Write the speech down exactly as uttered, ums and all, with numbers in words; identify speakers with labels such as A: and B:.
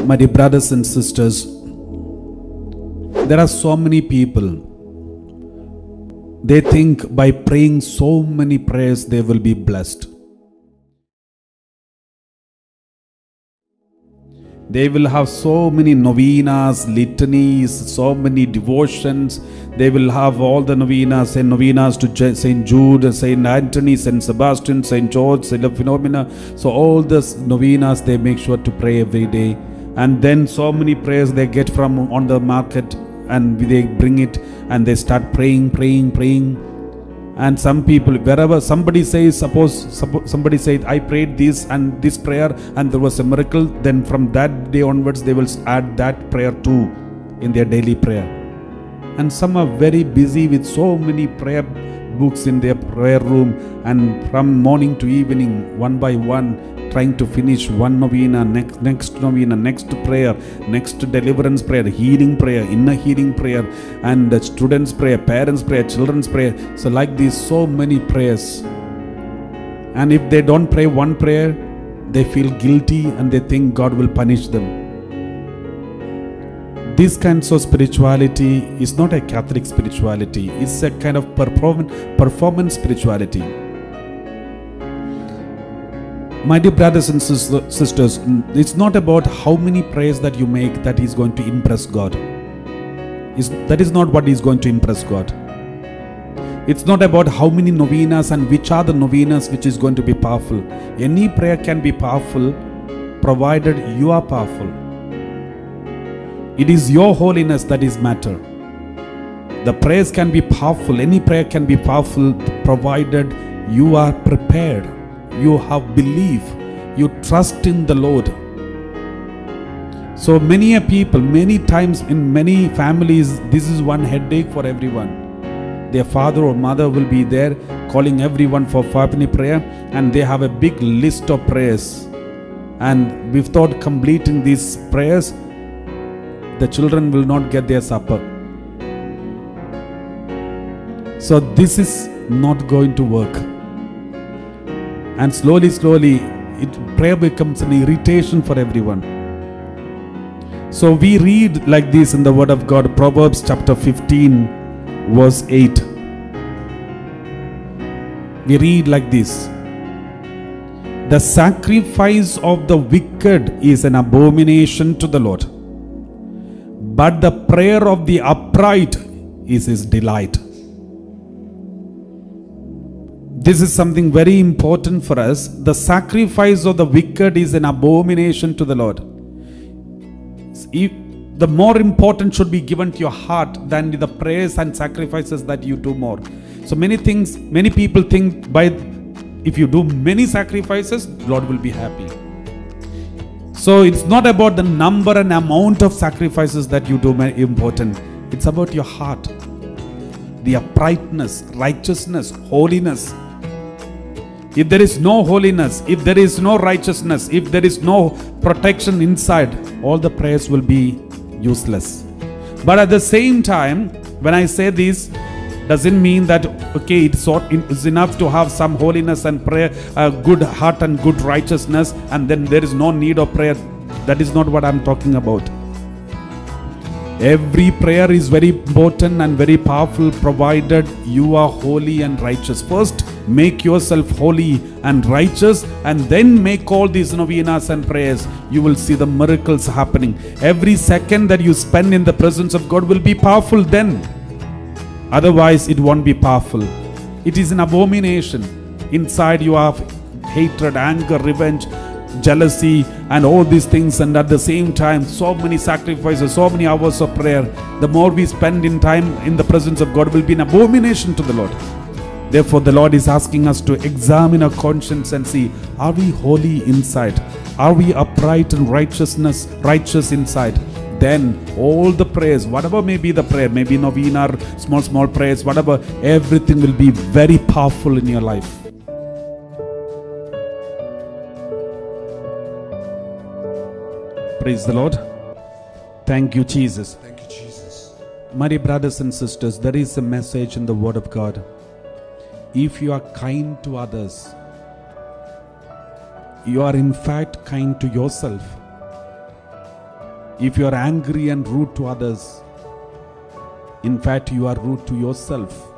A: My dear brothers and sisters, there are so many people, they think by praying so many prayers they will be blessed. They will have so many novenas, litanies, so many devotions. They will have all the novenas and novenas to Saint Jude, Saint Anthony, Saint Sebastian, Saint George, Saint Philomena. So all these novenas they make sure to pray every day. And then so many prayers they get from on the market and they bring it and they start praying, praying, praying. And some people, wherever somebody says, suppose, suppose somebody said, I prayed this and this prayer and there was a miracle, then from that day onwards they will add that prayer too in their daily prayer. And some are very busy with so many prayer books in their prayer room, and from morning to evening, one by one, trying to finish one novena, next next novena, next prayer, next deliverance prayer, healing prayer, inner healing prayer, and the students prayer, parents prayer, children's prayer. So like these, so many prayers. And if they don't pray one prayer, they feel guilty and they think God will punish them. This kind of spirituality is not a Catholic spirituality. It's a kind of perform performance spirituality. My dear brothers and sisters, it's not about how many prayers that you make that is going to impress God. It's, that is not what is going to impress God. It's not about how many novenas and which are the novenas which is going to be powerful. Any prayer can be powerful provided you are powerful. It is your holiness that is matter. The prayers can be powerful. Any prayer can be powerful provided you are prepared. You have belief. You trust in the Lord. So many people, many times in many families, this is one headache for everyone. Their father or mother will be there calling everyone for family prayer, and they have a big list of prayers. And without completing these prayers, the children will not get their supper. So this is not going to work. And slowly, slowly, it, prayer becomes an irritation for everyone. So we read like this in the Word of God, Proverbs chapter fifteen, verse eight. We read like this: the sacrifice of the wicked is an abomination to the Lord, but the prayer of the upright is his delight. This is something very important for us. The sacrifice of the wicked is an abomination to the Lord. The more important should be given to your heart than the prayers and sacrifices that you do more. So many things, many people think by if you do many sacrifices, Lord will be happy. So it's not about the number and amount of sacrifices that you do important. It's about your heart. The uprightness, righteousness, holiness. If there is no holiness, if there is no righteousness, if there is no protection inside, all the prayers will be useless. But at the same time, when I say this, doesn't mean that okay, it's, it's enough to have some holiness and prayer, a good heart and good righteousness, and then there is no need of prayer. That is not what I'm talking about. Every prayer is very important and very powerful provided you are holy and righteous. First, make yourself holy and righteous, and then make all these novenas and prayers. You will see the miracles happening. Every second that you spend in the presence of God will be powerful then. Otherwise, it won't be powerful. It is an abomination. Inside you have hatred, anger, revenge, jealousy, and all these things, and at the same time so many sacrifices, so many hours of prayer. The more we spend in time in the presence of God will be an abomination to the Lord. Therefore the Lord is asking us to examine our conscience and see, are we holy inside? Are we upright and righteousness righteous inside? Then all the prayers, whatever may be the prayer, maybe novena, small small prayers, whatever, everything will be very powerful in your life. Praise the Lord. Thank you, Jesus.
B: Thank you, Jesus.
A: My dear brothers and sisters, there is a message in the Word of God. If you are kind to others, you are in fact kind to yourself. If you are angry and rude to others, in fact, you are rude to yourself.